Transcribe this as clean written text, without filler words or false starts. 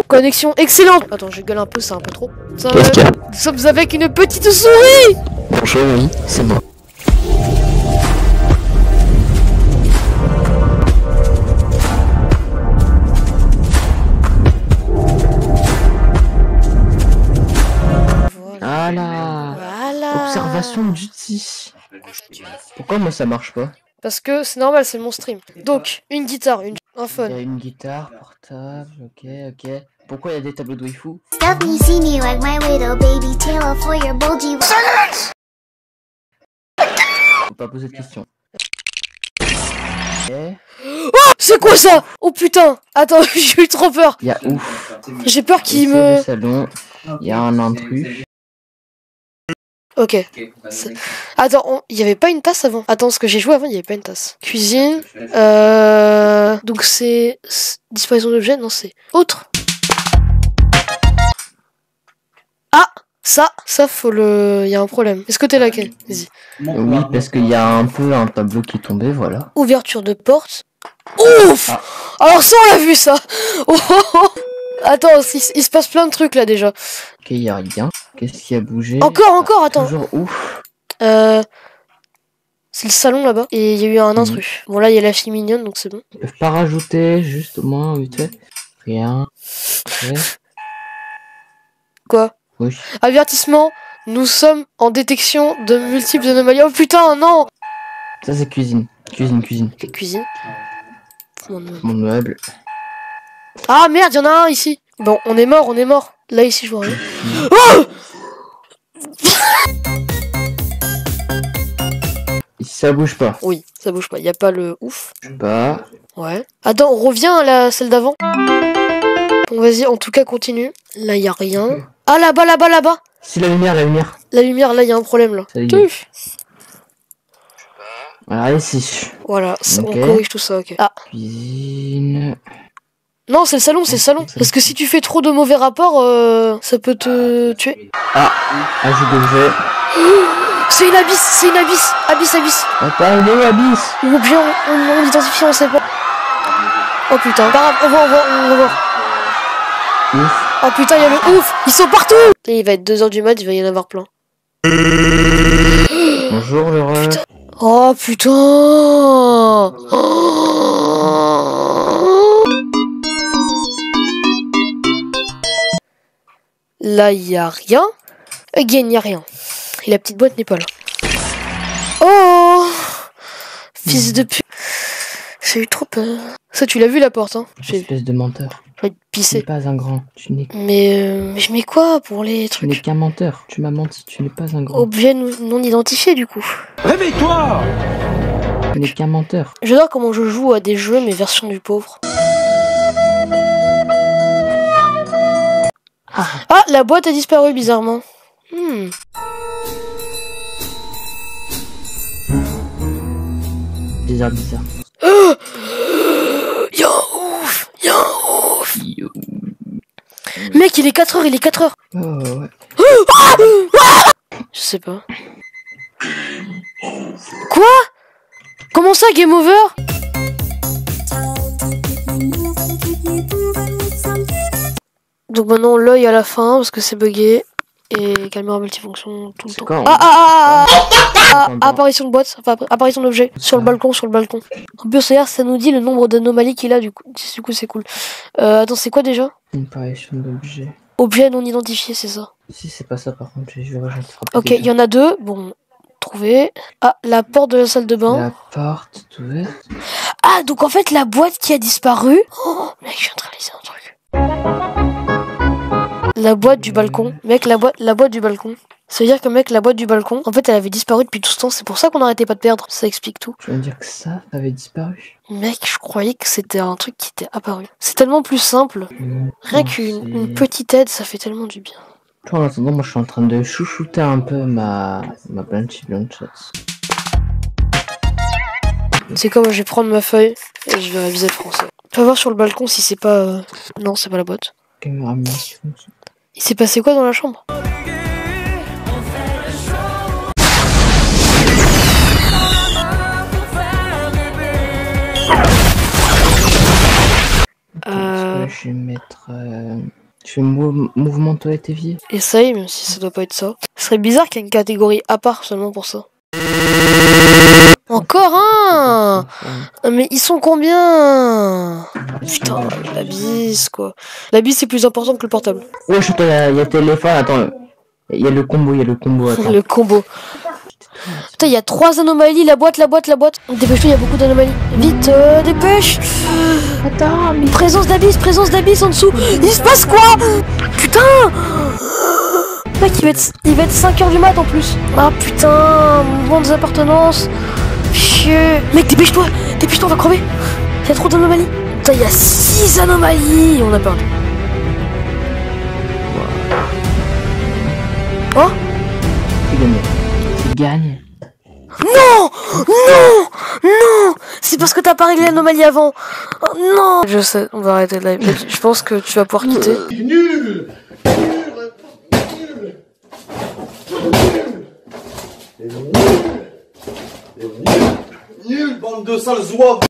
Connexion excellente. Attends, je gueule un peu, c'est un peu trop. Qu'est-ce qu'il y a? Nous sommes avec une petite souris. Bonjour, oui, c'est moi. Voilà. Voilà. Observation d'outil. Pourquoi moi ça marche pas? Parce que c'est normal, c'est mon stream. Donc, une guitare, un Il y a phone. une guitare portable, ok. Pourquoi il y a des tableaux de waifu? Stuff me, see me like my little baby Taylor for your bulgy. Faut pas poser de questions. Ok. Oh, c'est quoi ça? Oh putain. Attends, j'ai eu trop peur. Il y a ouf. J'ai peur qu'il C'est me... le salon. Il y a un intrus. Ok. Attends, il y avait pas une tasse avant. Attends, ce que j'ai joué avant, il y avait pas une tasse. Cuisine. Donc c'est... Disparition d'objets? Non, c'est... Autre. Ah! Ça faut le... Il y a un problème. Est-ce que t'es là, Ken? Vas-y. Oui, parce qu'il y a un peu un tableau qui est tombé, voilà. Ouverture de porte. Ouf! Ah. Alors ça, on l'a vu, ça. Oh, oh, oh. Attends, il se passe plein de trucs, là, déjà. Ok, il y a rien. Qu'est-ce qui a bougé? Encore, attends. Toujours ouf. C'est le salon, là-bas. Et il y a eu un intrus. Bon, là, il y a la fille mignonne, donc c'est bon. Ils peuvent pas rajouter, juste au moins, vite fait. Rien. Ok. Quoi? Oui. Avertissement, nous sommes en détection de multiples anomalies. Oh putain, non! Ça, c'est cuisine. Cuisine. Les cuisines. Mon meuble. Ah merde, y'en a un ici. Bon, on est mort. Là, ici, je vois rien. Oh! Ici, ça bouge pas. Oui, ça bouge pas. Y a pas le ouf. Je sais pas. Ouais. Attends, on revient à celle d'avant. Bon, vas-y, en tout cas, continue. Là, y a rien. Ah, là-bas. Si, la lumière. La lumière, là, y a un problème, là. Ça y est. Tuf. Voilà, ici. Voilà, Ok. on corrige tout ça, ok. Ah, Cuisine. non, c'est le salon. Parce que si tu fais trop de mauvais rapports, ça peut te tuer. Ah, ajout d'objet. C'est une abysse. Abysse. Attends, il est où, Abyss? Ou bien on l'identifie, on sait pas. Oh putain, pas grave, on va voir. Ouf. Oh putain, il y a le ouf. Ils sont partout. Et il va être 2h du mat, il va y en avoir plein. Bonjour, l'heureux. Oh putain. Là, il y a rien. Again, il y a rien. Et la petite boîte n'est pas là. Oh, fils de pute. J'ai eu trop peur. Ça, tu l'as vu la porte, hein? Espèce de menteur. J'ai envie de Tu n'es pisser. pas un grand. Mais je mets quoi pour les Tu n'es trucs? qu'un menteur. Tu m'as menti. Tu n'es pas un grand. Objet non identifié, du coup. Réveille-toi! Tu n'es qu'un menteur. J'adore comment je joue à des jeux, mais version du pauvre. Ah, la boîte a disparu bizarrement. Bizarre. Y'a un ouf. Yo. Mec, il est 4h. Oh, ouais. Je sais pas. Quoi? Comment ça, game over? Donc maintenant, l'œil à la fin, parce que c'est bugué. Et caméra multifonction tout le temps. Quoi, Apparition de boîte, enfin apparition d'objet sur le balcon. En plus, regarde, ça nous dit le nombre d'anomalies qu'il a, du coup c'est cool. Attends, c'est quoi déjà? Une apparition d'objet. Objet non identifié, c'est ça. Si, c'est pas ça par contre. Je vais frapper. Ok, il y en a deux. Bon, trouvé. Ah, la porte de la salle de bain. La porte est ouverte. Ah, donc en fait, la boîte qui a disparu. Oh, mec, je viens de réaliser un truc. La boîte du balcon. Mec, la boîte du balcon. Ça veut dire que, mec, la boîte du balcon, en fait, elle avait disparu depuis tout ce temps. C'est pour ça qu'on n'arrêtait pas de perdre. Ça explique tout. Tu veux me dire que ça avait disparu? Mec, je croyais que c'était un truc qui était apparu. C'est tellement plus simple. Rien qu'une petite aide, ça fait tellement du bien. En attendant, moi je suis en train de chouchouter un peu ma Blanchy. C'est comme, je vais prendre ma feuille et je vais réviser le français. Tu vas voir sur le balcon si c'est pas... Non, c'est pas la boîte. Caméra multifonction. Il s'est passé quoi dans la chambre? Je vais mettre Tu fais mouvement toilette évier. Essaye, même si ça doit pas être ça. Ce serait bizarre qu'il y ait une catégorie à part seulement pour ça. Encore un. Mais ils sont combien? Putain, la bise quoi. La bise c'est plus important que le portable. Ouais, je il y a téléphone, attends. Il y a le combo, attends. Le combo. Putain, il y a 3 anomalies, la boîte. Dépêche-toi, il y a beaucoup d'anomalies. Vite, dépêche. Attends, mais... Présence d'abysse en dessous. Il se passe quoi? Putain. Mec, il va être 5h du mat en plus. Ah putain, mouvement des appartenances. Chier. Mec, dépêche-toi, on va crever. Il y a trop d'anomalies. Putain, il y a 6 anomalies. On a perdu. Oh, Tu gagnes. non, c'est parce que t'as pas réglé l'anomalie avant. Oh, non. Je sais, on va arrêter le live. Je pense que tu vas pouvoir quitter. Nul, bande de sales oies.